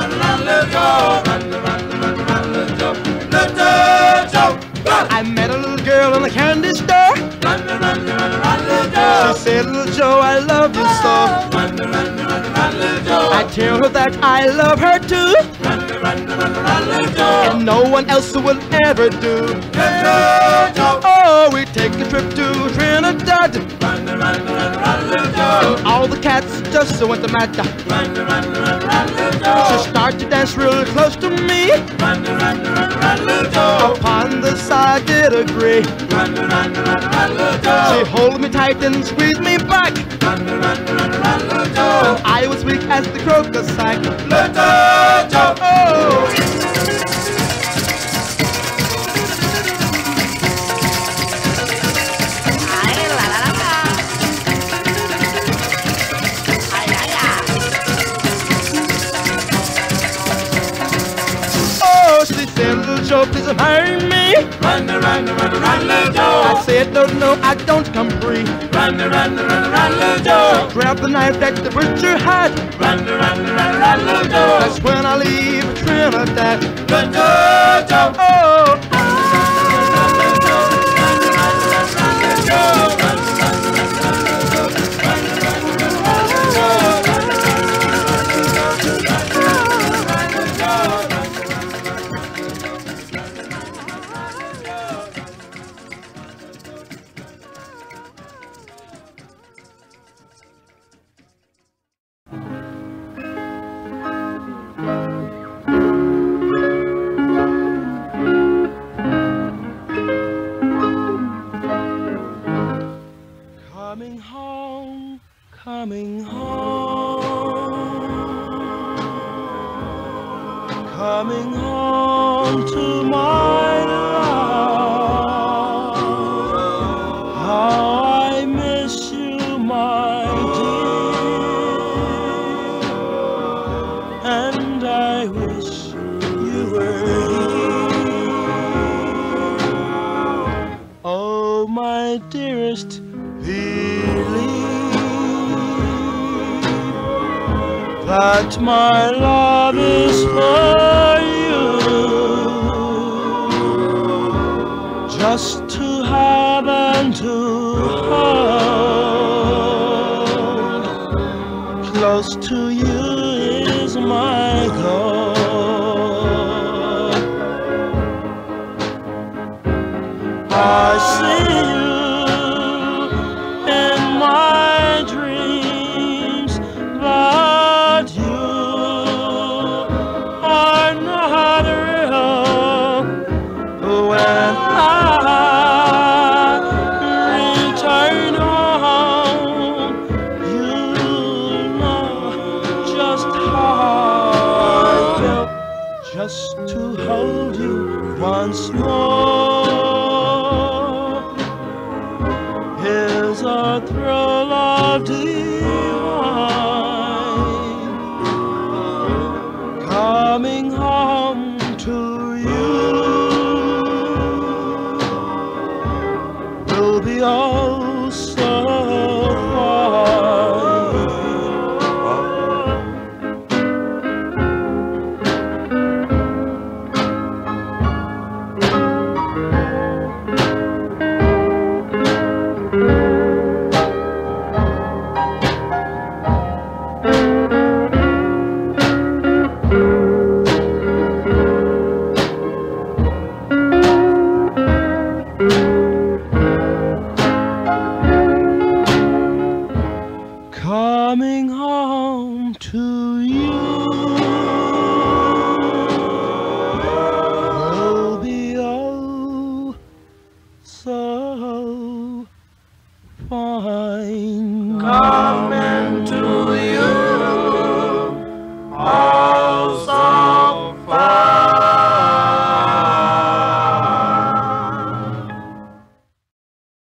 I met a little girl in a candy store. She said, little Joe, I love you so. I tell her that I love her too, and no one else will ever do. Oh, we take a trip to Trinidad, and all the cats just went to mad. She started to dance real close to me. Upon this I did agree. She hold me tight and squeezed me back. I was weak as the crocus sack. Oh. She said, little Joe, please marry me. Run, little Joe. I said, no, no, I don't come free. Run, little Joe. Grab the knife that the butcher had. Run, little Joe. That's when I leave Trinidad. Run, Joe. Oh. Coming home, coming home, coming home to my love. How I miss you, my dear, and I wish you were here. Oh, my dearest, that my love is for you, just to have and to hold. Close to you is my goal. I see you in my dreams, but you are not real. When I return home, you know just how I felt, just to hold you once more. Is a thrill of divine coming home.